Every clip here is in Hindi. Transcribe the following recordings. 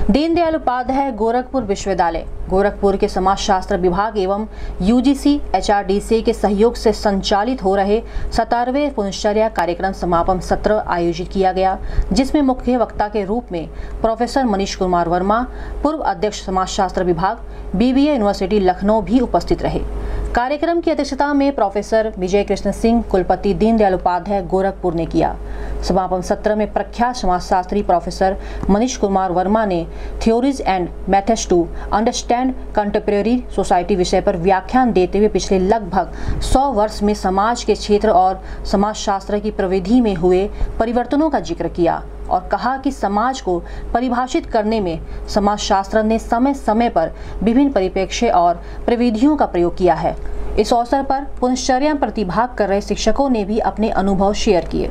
दीनदयाल उपाध्याय गोरखपुर विश्वविद्यालय गोरखपुर के समाजशास्त्र विभाग एवं यूजीसी एचआरडीसी के सहयोग से संचालित हो रहे 17वें पुनश्चर्या कार्यक्रम समापन सत्र आयोजित किया गया, जिसमें मुख्य वक्ता के रूप में प्रोफेसर मनीष कुमार वर्मा, पूर्व अध्यक्ष समाजशास्त्र विभाग, बीबीए यूनिवर्सिटी लखनऊ भी उपस्थित रहे। कार्यक्रम की अध्यक्षता में प्रोफेसर विजय कृष्ण सिंह, कुलपति दीनदयाल उपाध्याय गोरखपुर ने किया। समापन सत्र में प्रख्यात समाजशास्त्री प्रोफेसर मनीष कुमार वर्मा ने theories and methods to understand contemporary society विषय पर व्याख्यान देते हुए पिछले लगभग 100 वर्ष में समाज के क्षेत्र और समाजशास्त्र की प्रविधि में हुए परिवर्तनों का जिक्र किया और कहा कि समाज को परिभाषित करने में समाजशास्त्र ने समय समय पर विभिन्न परिप्रेक्ष्य और प्रविधियों का प्रयोग किया है। इस अवसर पर पुनश्चर्या में प्रतिभाग कर रहे शिक्षकों ने भी अपने अनुभव शेयर किए।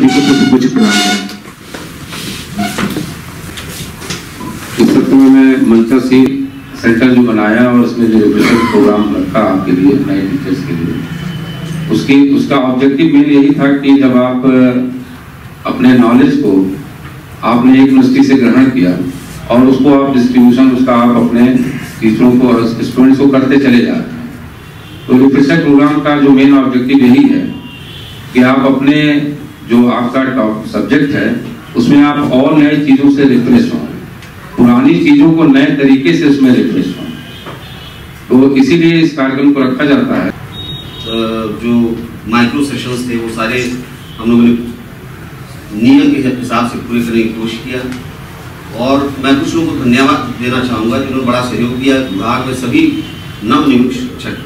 इस सत्र में मैं मंचा से सेंटर जो बनाया और उसमें जो रिसर्च प्रोग्राम रखा आपके लिए, नए टीचर्स के लिए, उसका ऑब्जेक्टिव मेन यही था कि जब आप अपने नॉलेज को आपने एक यूनिवर्सिटी से ग्रहण किया और उसको आप डिस्ट्रीब्यूशन उसका आप अपने टीचरों को और स्टूडेंट्स को करते चले जा रहे हैं, तो रिसर्च प्रोग्राम का जो मेन ऑब्जेक्टिव यही है कि आप अपने जो आपका टॉप सब्जेक्ट है उसमें आप और नई चीज़ों से रिफ्रेश हों, पुरानी चीज़ों को नए तरीके से उसमें रिफ्रेश हों। तो इसीलिए इस कार्यक्रम को रखा जाता है। जो माइक्रो सेशंस थे वो सारे हम लोगों ने नियम के हिसाब से पूरे करने की कोशिश किया और मैं कुछ लोगों को धन्यवाद देना चाहूँगा जिन्होंने बड़ा सहयोग दिया। विभाग में सभी नवनियुक्त शिक्षक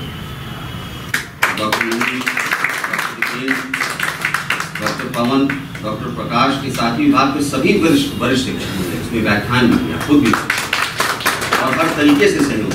डॉक्टर पवन, डॉक्टर प्रकाश के साथ ही विभाग में सभी वरिष्ठ शिक्षकों ने इसमें व्याख्यान दिया, खुद भी और हर तरीके से सहयोग।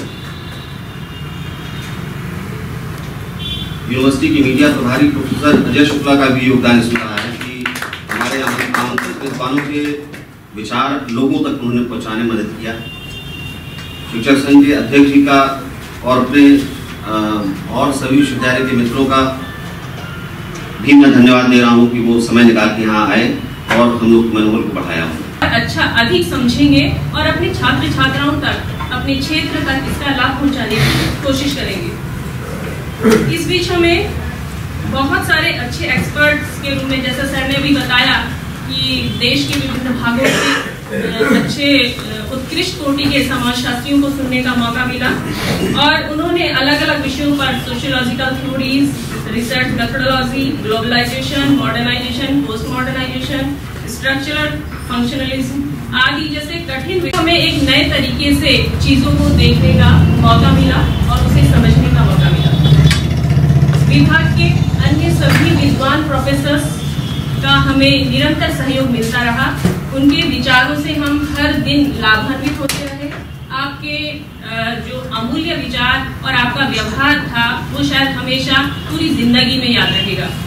यूनिवर्सिटी के मीडिया प्रभारी प्रोफेसर अजय शुक्ला का भी योगदान इसमें रहा है कि हमारे आमंत्रित मेजबानों के विचार लोगों तक उन्होंने पहुंचाने में मदद किया। शिक्षक संघ के अध्यक्ष जी का और अपने और सभी विश्वविद्यालय के मित्रों का भी मैं धन्यवाद दे रहा हूं कि वो समय निकाल के यहाँ आए और हम लोग मनोबल को बढ़ाया हो। अच्छा अधिक समझेंगे और अपने छात्र छात्राओं तक, अपने क्षेत्र तक इसका लाभ पहुंचाने की कोशिश करेंगे। इस बीच हमें बहुत सारे अच्छे एक्सपर्ट्स के रूप में, जैसा सर ने भी बताया कि देश के विभिन्न भागों से अच्छे उत्कृष्ट कोटि के समाजशास्त्रियों को सुनने का मौका मिला और उन्होंने अलग अलग विषयों पर sociological theories, research methodology, globalisation, modernisation, post modernisation, structural functionalism आदि जैसे कठिन विषयों में एक नए तरीके से चीजों को देखने का मौका मिला और उसे समझने का मौका मिला। विभाग के अन्य सभी विद्वान प्रोफेसर्स का हमें निरंतर सहयोग मिलता रहा। उनके विचारों से हम हर दिन लाभान्वित होते रहे। आपके जो अमूल्य विचार और आपका व्यवहार था वो शायद हमेशा पूरी जिंदगी में याद रहेगा।